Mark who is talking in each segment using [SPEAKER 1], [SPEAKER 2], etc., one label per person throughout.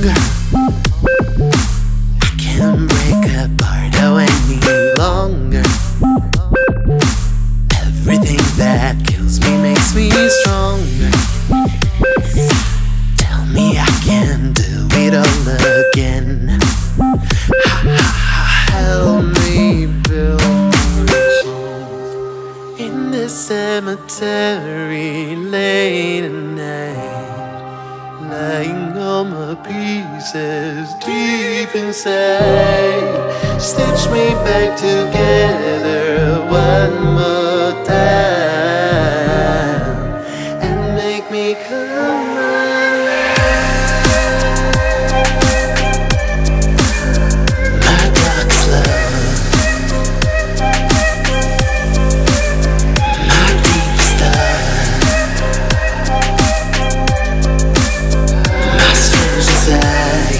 [SPEAKER 1] longer. I can't break apart any longer. Everything that kills me makes me stronger. Tell me I can do it all again. Help me build in this cemetery late at night, lying on my pieces deep inside. Stitch me back together one more time and make me come alive. My darkest love, my deepest love, my strange desire,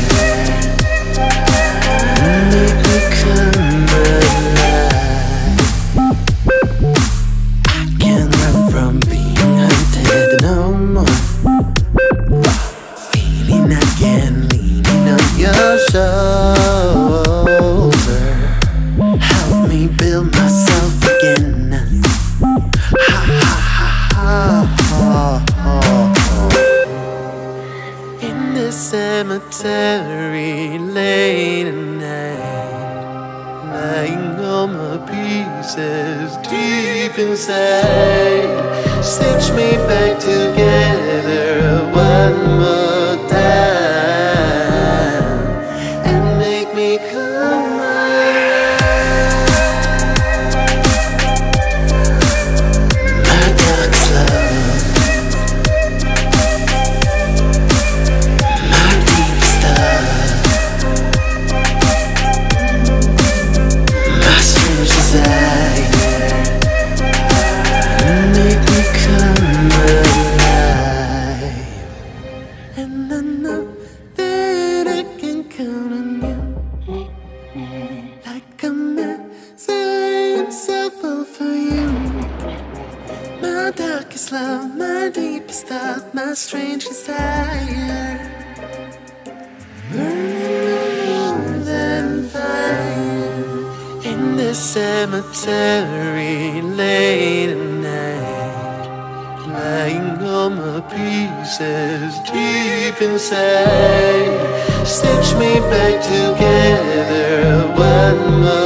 [SPEAKER 1] make me come alive. I can't run from being hunted no more. Feeling again, leaning on your shoulder. Help me build myself again. Ha ha ha ha ha. In this cemetery late at night, lying on my pieces deep inside. Stitch me back together one more time and make me come alive. My darkest love, my deepest love, my strange desire, make me come alive. And I know that I can count on you, like a man saying all for you. My darkest love, my deepest love, my strange desire, burning more than fire. In this cemetery late at night, lying on my pieces deep inside. Stitch me back together one more